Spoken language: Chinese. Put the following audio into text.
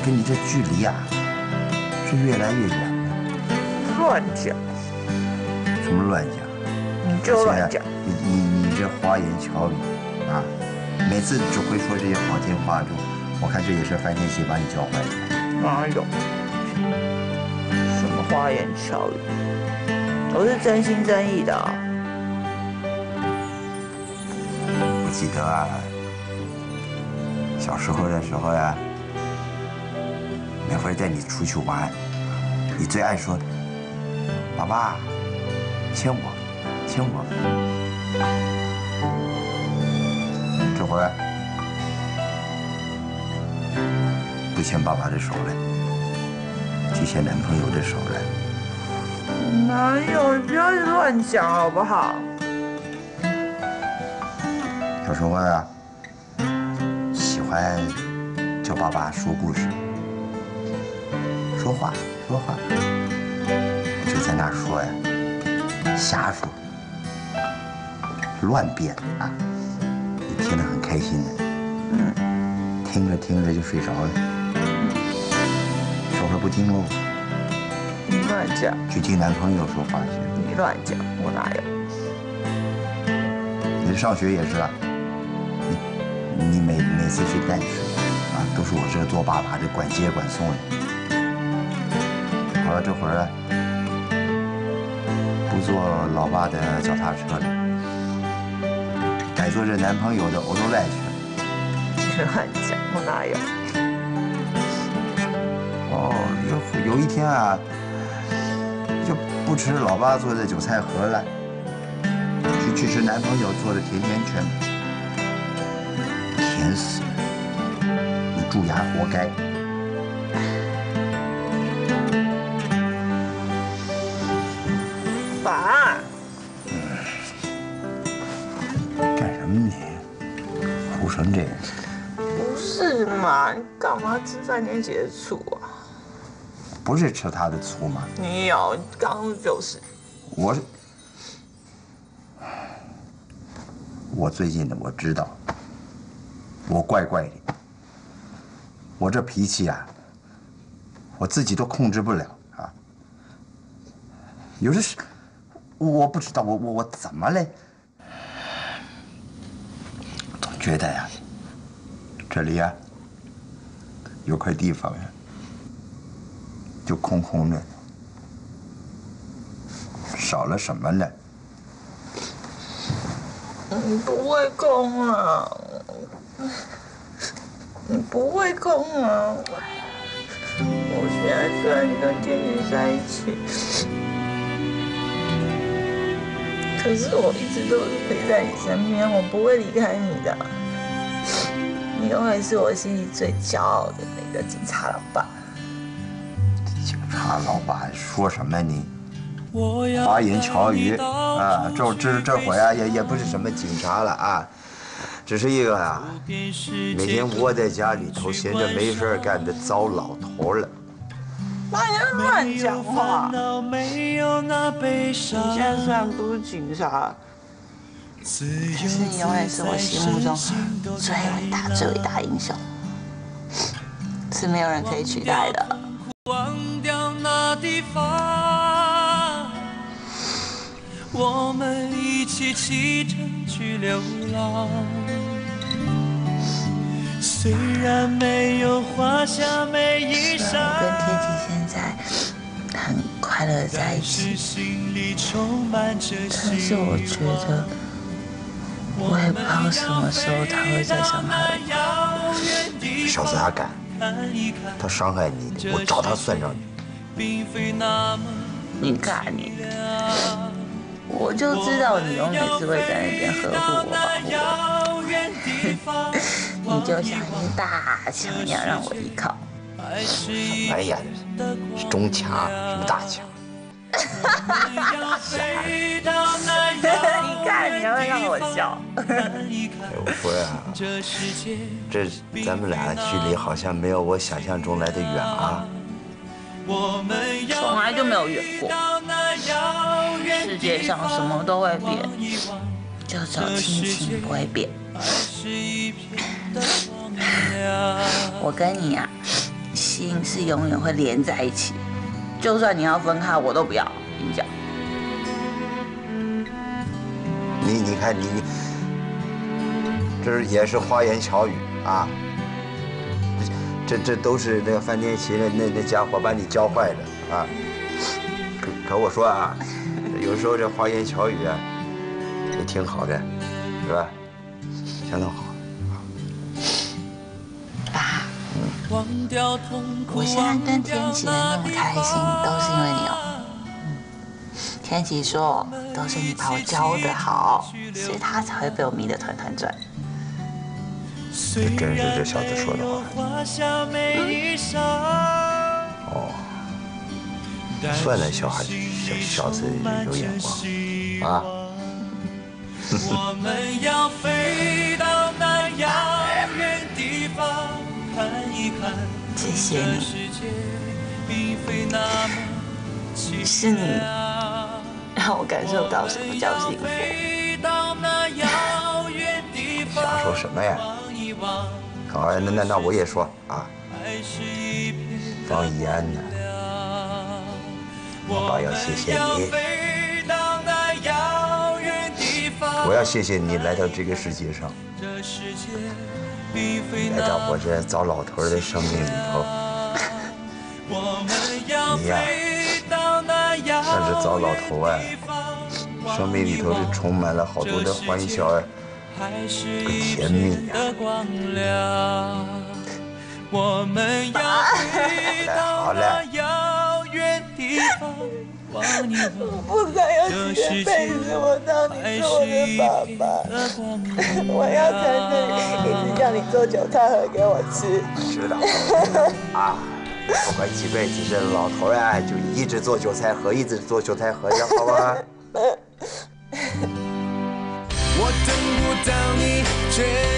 跟你这距离啊，是越来越远了。 乱讲！ 什么乱讲？ 你就乱讲！ 你这花言巧语啊，每次只会说这些好听话，我看这也是范天喜把你教坏的。 哪有？什么花言巧语？我是真心真意的啊。 我记得啊，小时候的时候呀，每回带你出去玩，你最爱说：“爸爸，牵我，牵我。”这会儿不牵爸爸的手了，去牵男朋友的手了。 哪有？你不要乱讲好不好？ 小时候啊，喜欢叫爸爸说故事，说话，我就在那儿说呀，瞎说，乱编啊，你听得很开心的。听着听着就睡着了，这会儿不听喽。 你乱讲！ 去听男朋友说话去。 你乱讲，我哪有？ 你上学也是啊，你每次去带水啊，都是我这个做爸爸的管接管送的。好了，这会儿啊，不坐老爸的脚踏车了，改坐这男朋友的欧洲赖去了。 你乱讲，我哪有？ 哦，有一天啊，就不吃老爸做的韭菜盒了，去吃男朋友做的甜甜圈，甜死了，你蛀牙活该。 爸， 干什么你？哭成这样？ 不是嘛？你干嘛吃范天喜的醋啊？ 不是吃他的醋吗？ 你有，刚就是。 我最近的我知道，我怪怪的，我这脾气啊，我自己都控制不了啊。有的是，我不知道我怎么了，总觉得呀，这里呀有块地方呀，就空空的，少了什么呢？ 你不会空啊！你不会空啊！我现在虽然跟天喜在一起，可是我一直都是陪在你身边，我不会离开你的。你永远是我心里最骄傲的那个警察老爸。 警察老爸说什么你？花言巧语啊！这会啊也不是什么警察了啊，只是一个啊每天窝在家里头闲着没事干的糟老头了。 那你乱讲话！你现在虽然不是警察，可是你永远是我心目中最伟大的英雄，是没有人可以取代的。 我们一起启程去流浪，虽然没有华夏美衣裳。 我跟天琪现在很快乐在一起，但是我觉得我也不知道什么时候他会再伤害我。 小子他敢，他伤害你，我找他算账去。 你敢你？我就知道你永远是会在那边呵护我、保护我，你就像一大墙一样让我依靠。 什么呀？是中墙，什么大墙？ 你看，你还会让我笑。 我说呀，这咱们俩距离好像没有我想象中来的远啊。 从来就没有远过。世界上什么都会变，就只有亲情不会变。我跟你呀， 心是永远会连在一起，就算你要分开，我都不要。跟你讲， 你看你，这也是花言巧语啊。这都是那个范天琪那家伙把你教坏的啊。可我说啊，有时候这花言巧语啊，也挺好的，是吧？相当好。 爸，我现在跟天琪能那么开心，都是因为你哦。天琪说，都是你把我教得好，所以他才会被我迷得团团转。 这真是这小子说的话。哦，算那小子有眼光啊。我们要飞到那遥远地方看一看。 谢谢你，是你让我感受到什么叫幸福。 瞎说什么呀？好，那我也说啊，方怡安呢，我爸要谢谢你，我要谢谢你来到这个世界上，来到我这糟老头的生命里头，你呀，像这糟老头啊，生命里头是充满了好多的欢笑啊。个甜蜜呀！好嘞， 我不敢有几个辈子我当你是我的爸爸，我要在这里一直叫你做韭菜盒给我吃。 知道啊，不管几辈子，这老头啊就一直做韭菜盒，一直做韭菜盒，好吧？我等不到你。